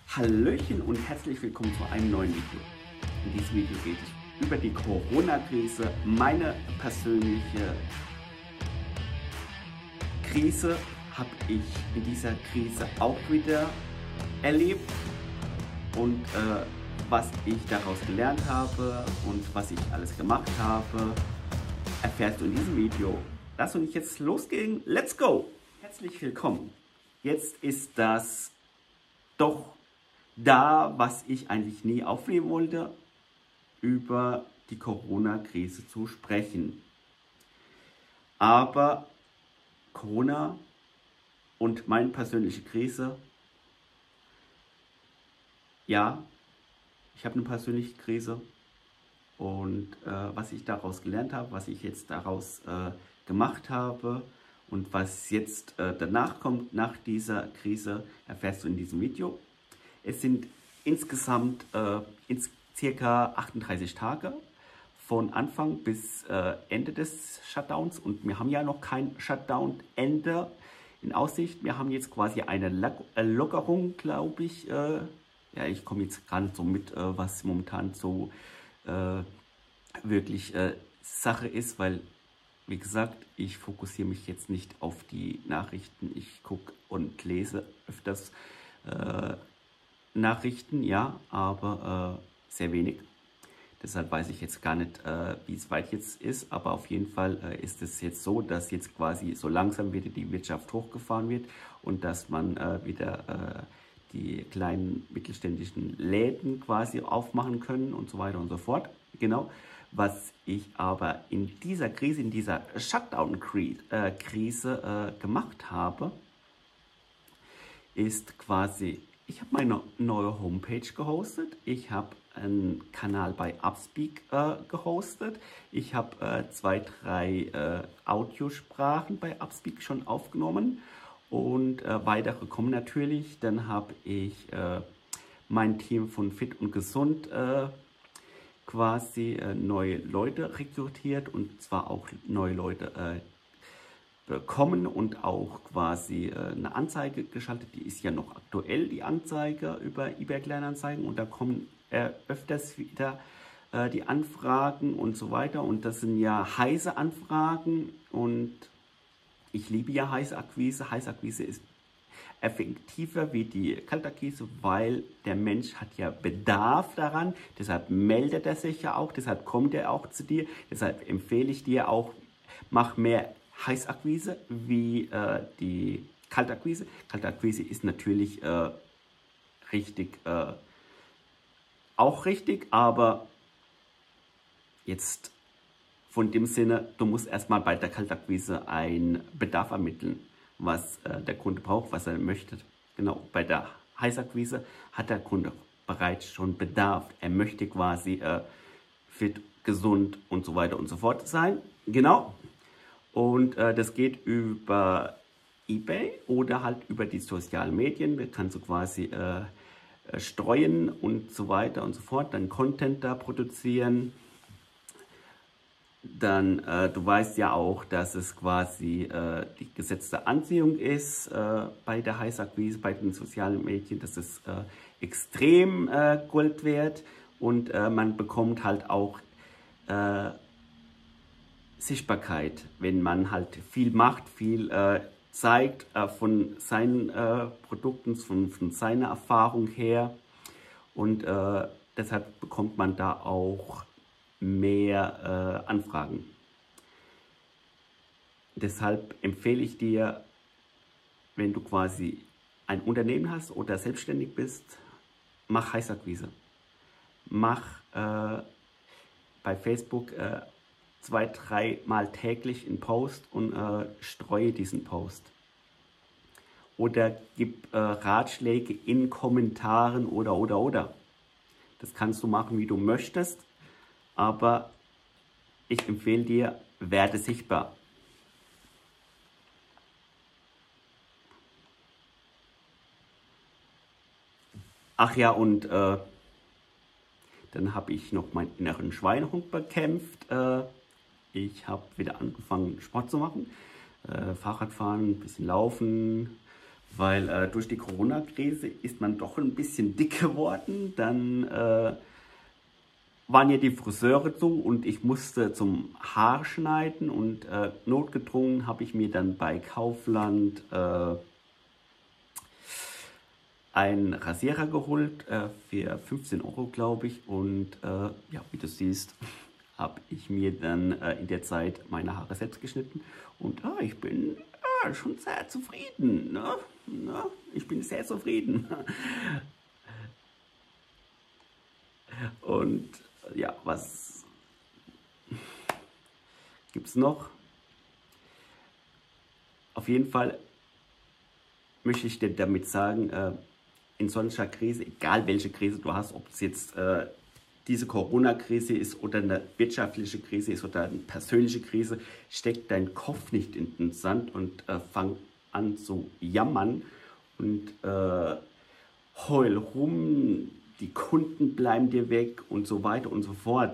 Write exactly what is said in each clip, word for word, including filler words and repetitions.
Hallöchen und herzlich willkommen zu einem neuen Video. In diesem Video geht es über die Corona-Krise. Meine persönliche Krise habe ich in dieser Krise auch wieder erlebt und äh, was ich daraus gelernt habe und was ich alles gemacht habe, erfährst du in diesem Video. Lass uns jetzt losgehen. Let's go! Herzlich willkommen. Jetzt ist das doch da, was ich eigentlich nie aufnehmen wollte, über die Corona-Krise zu sprechen. Aber Corona und meine persönliche Krise, ja, ich habe eine persönliche Krise und äh, was ich daraus gelernt habe, was ich jetzt daraus äh, gemacht habe und was jetzt äh, danach kommt, nach dieser Krise, erfährst du in diesem Video. Es sind insgesamt äh, ins circa achtunddreißig Tage von Anfang bis äh, Ende des Shutdowns und wir haben ja noch kein Shutdown-Ende in Aussicht. Wir haben jetzt quasi eine Lockerung, glaube ich. Äh, ja, ich komme jetzt gar nicht so mit, äh, was momentan so äh, wirklich äh, Sache ist, weil, wie gesagt, ich fokussiere mich jetzt nicht auf die Nachrichten. Ich gucke und lese öfters äh, Nachrichten, ja, aber äh, sehr wenig. Deshalb weiß ich jetzt gar nicht, äh, wie es weit jetzt ist, aber auf jeden Fall äh, ist es jetzt so, dass jetzt quasi so langsam wieder die Wirtschaft hochgefahren wird und dass man äh, wieder äh, die kleinen mittelständischen Läden quasi aufmachen können und so weiter und so fort. Genau. Was ich aber in dieser Krise, in dieser Shutdown-Krise äh, gemacht habe, ist quasi, ich habe meine neue Homepage gehostet, ich habe einen Kanal bei Upspeak äh, gehostet, ich habe äh, zwei, drei äh, Audiosprachen bei Upspeak schon aufgenommen und äh, weitere kommen natürlich. Dann habe ich äh, mein Team von Fit und Gesund äh, quasi äh, neue Leute rekrutiert und zwar auch neue Leute äh, bekommen und auch quasi äh, eine Anzeige geschaltet. Die ist ja noch aktuell, die Anzeige über eBay Kleinanzeigen, und da kommen äh, öfters wieder äh, die Anfragen und so weiter, und das sind ja heiße Anfragen und ich liebe ja heiße Akquise. Heiße Akquise ist effektiver wie die Kaltakquise, weil der Mensch hat ja Bedarf daran, deshalb meldet er sich ja auch, deshalb kommt er auch zu dir, deshalb empfehle ich dir auch, mach mehr Heißakquise wie äh, die Kaltakquise. Kaltakquise ist natürlich äh, richtig, äh, auch richtig, aber jetzt von dem Sinne, du musst erstmal bei der Kaltakquise einen Bedarf ermitteln, was äh, der Kunde braucht, was er möchte. Genau, bei der Heißakquise hat der Kunde bereits schon Bedarf. Er möchte quasi äh, fit, gesund und so weiter und so fort sein. Genau. Und äh, das geht über eBay oder halt über die sozialen Medien. Da kannst du quasi äh, streuen und so weiter und so fort. Dann Content da produzieren. Dann, äh, du weißt ja auch, dass es quasi äh, die gesetzte Anziehung ist äh, bei der Heißakquise, bei den sozialen Medien. Das ist äh, extrem äh, Gold wert und äh, man bekommt halt auch äh, Sichtbarkeit, wenn man halt viel macht, viel äh, zeigt äh, von seinen äh, Produkten, von, von seiner Erfahrung her, und äh, deshalb bekommt man da auch mehr äh, Anfragen. Deshalb empfehle ich dir, wenn du quasi ein Unternehmen hast oder selbstständig bist, mach Heißakquise. Mach äh, bei Facebook äh, zwei, dreimal täglich einen Post und äh, streue diesen Post. Oder gib äh, Ratschläge in Kommentaren oder, oder, oder. Das kannst du machen, wie du möchtest, aber ich empfehle dir, werde sichtbar. Ach ja, und äh, dann habe ich noch meinen inneren Schweinehund bekämpft. Äh, Ich habe wieder angefangen, Sport zu machen. Äh, Fahrradfahren, ein bisschen laufen, weil äh, durch die Corona-Krise ist man doch ein bisschen dick geworden. Dann äh, waren ja die Friseure zu und ich musste zum Haarschneiden und äh, notgedrungen habe ich mir dann bei Kaufland äh, einen Rasierer geholt äh, für fünfzehn Euro, glaube ich. Und äh, ja, wie du siehst, habe ich mir dann äh, in der Zeit meine Haare selbst geschnitten. Und äh, ich bin äh, schon sehr zufrieden. Ne? Ne? Ich bin sehr zufrieden. Und ja, was gibt es noch? Auf jeden Fall möchte ich dir damit sagen, äh, in solcher Krise, egal welche Krise du hast, ob es jetzt äh, diese Corona-Krise ist oder eine wirtschaftliche Krise ist oder eine persönliche Krise, steck deinen Kopf nicht in den Sand und äh, fang an zu jammern und äh, heul rum, die Kunden bleiben dir weg und so weiter und so fort.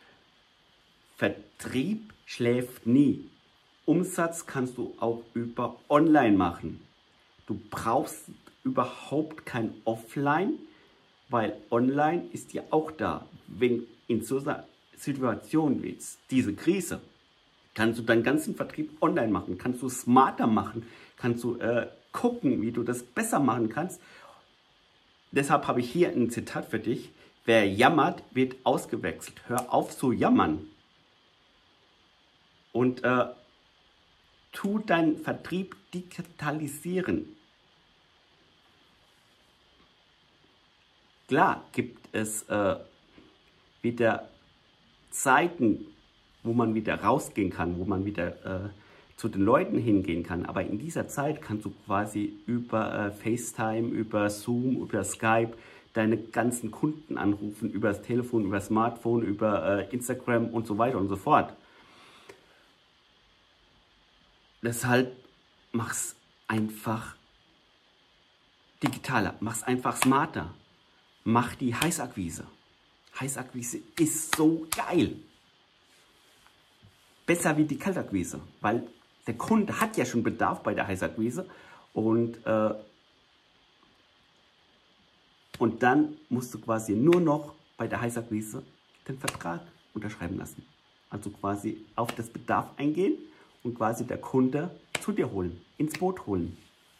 Vertrieb schläft nie. Umsatz kannst du auch über Online machen. Du brauchst überhaupt kein Offline, weil Online ist ja auch da. Wenn in so einer Situation wie diese Krise, kannst du deinen ganzen Vertrieb online machen, kannst du smarter machen, kannst du äh, gucken, wie du das besser machen kannst. Deshalb habe ich hier ein Zitat für dich. Wer jammert, wird ausgewechselt. Hör auf zu jammern. Und äh, tu deinen Vertrieb digitalisieren. Klar gibt es äh, wieder Zeiten, wo man wieder rausgehen kann, wo man wieder äh, zu den Leuten hingehen kann. Aber in dieser Zeit kannst du quasi über äh, FaceTime, über Zoom, über Skype deine ganzen Kunden anrufen, über das Telefon, über das Smartphone, über äh, Instagram und so weiter und so fort. Deshalb mach's einfach digitaler, mach's einfach smarter. Mach die Heißakquise. Heißakquise ist so geil. Besser wie die Kaltakquise, weil der Kunde hat ja schon Bedarf bei der Heißakquise und, äh, und dann musst du quasi nur noch bei der Heißakquise den Vertrag unterschreiben lassen. Also quasi auf das Bedarf eingehen und quasi der Kunde zu dir holen, ins Boot holen.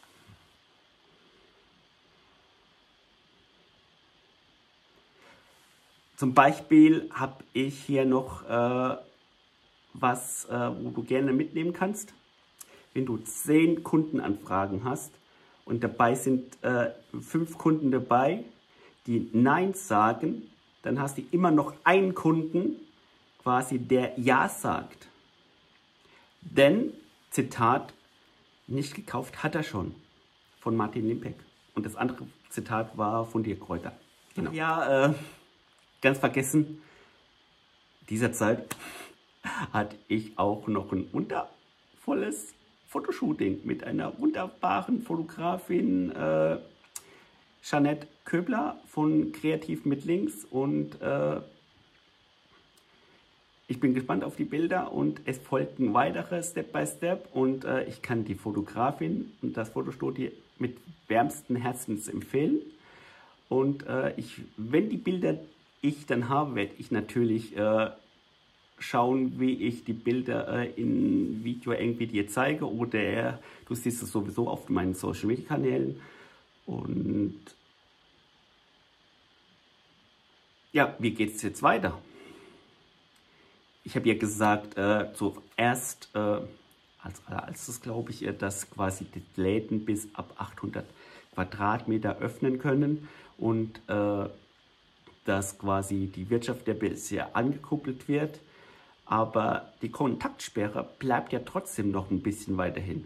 Zum Beispiel habe ich hier noch äh, was, äh, wo du gerne mitnehmen kannst. Wenn du zehn Kundenanfragen hast und dabei sind äh, fünf Kunden dabei, die Nein sagen, dann hast du immer noch einen Kunden, quasi der Ja sagt. Denn, Zitat, nicht gekauft hat er schon, von Martin Limpeck. Und das andere Zitat war von Dirk Kräuter. Genau. Ja, äh, ganz vergessen, dieser Zeit hatte ich auch noch ein wundervolles Fotoshooting mit einer wunderbaren Fotografin, äh, Jeanette Köbler von Kreativ mit Links. Und äh, ich bin gespannt auf die Bilder und es folgten weitere Step by Step. Und äh, ich kann die Fotografin und das Fotostudio mit wärmsten Herzens empfehlen. Und äh, ich, wenn die Bilder ich dann habe, werde ich natürlich äh, schauen, wie ich die Bilder äh, in Video irgendwie dir zeige oder äh, du siehst es sowieso auf meinen Social Media Kanälen. Und ja, wie geht es jetzt weiter? Ich habe ja gesagt, äh, zuerst äh, als allererstes glaube ich, äh, dass quasi die Läden bis ab achthundert Quadratmeter öffnen können und äh, dass quasi die Wirtschaft ja bisher angekuppelt wird, aber die Kontaktsperre bleibt ja trotzdem noch ein bisschen weiterhin,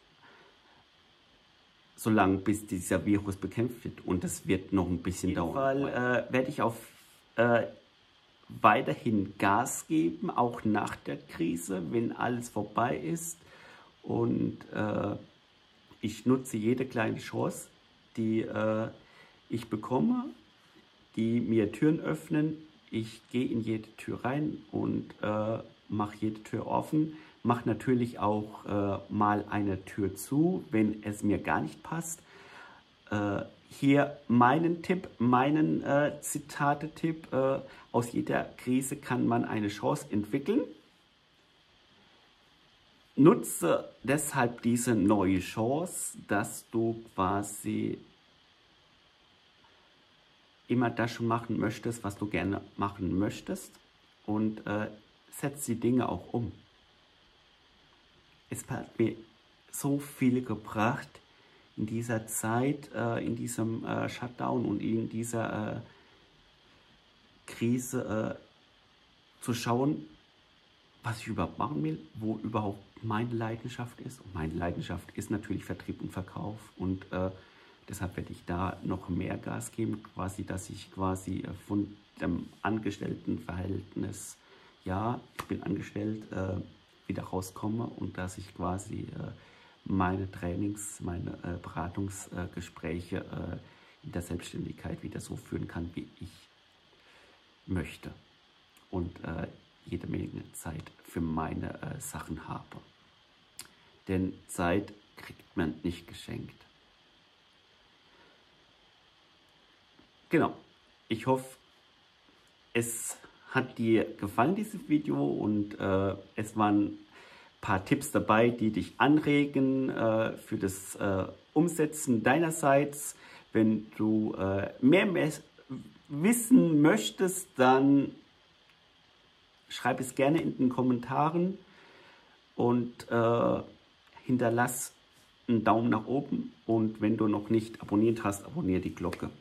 solange bis dieser Virus bekämpft wird und das wird noch ein bisschen dauern. Auf jeden Fall äh, werde ich auf äh, weiterhin Gas geben, auch nach der Krise, wenn alles vorbei ist und äh, ich nutze jede kleine Chance, die äh, ich bekomme, die mir Türen öffnen. Ich gehe in jede Tür rein und äh, mache jede Tür offen, mache natürlich auch äh, mal eine Tür zu, wenn es mir gar nicht passt. Äh, hier meinen Tipp, meinen äh, Zitate-Tipp. Äh, aus jeder Krise kann man eine Chance entwickeln. Nutze deshalb diese neue Chance, dass du quasi immer das schon machen möchtest, was du gerne machen möchtest, und äh, setz die Dinge auch um. Es hat mir so viel gebracht in dieser Zeit, äh, in diesem äh, Shutdown und in dieser äh, Krise äh, zu schauen, was ich überhaupt machen will, wo überhaupt meine Leidenschaft ist. Und meine Leidenschaft ist natürlich Vertrieb und Verkauf, und äh, deshalb werde ich da noch mehr Gas geben, quasi, dass ich quasi von dem Angestelltenverhältnis, ja, ich bin angestellt, äh, wieder rauskomme, und dass ich quasi äh, meine Trainings, meine äh, Beratungsgespräche äh, in der Selbstständigkeit wieder so führen kann, wie ich möchte, und äh, jede Menge Zeit für meine äh, Sachen habe. Denn Zeit kriegt man nicht geschenkt. Genau, ich hoffe, es hat dir gefallen, dieses Video, und äh, es waren ein paar Tipps dabei, die dich anregen äh, für das äh, Umsetzen deinerseits. Wenn du äh, mehr, mehr wissen möchtest, dann schreib es gerne in den Kommentaren und äh, hinterlass einen Daumen nach oben, und wenn du noch nicht abonniert hast, abonniere die Glocke.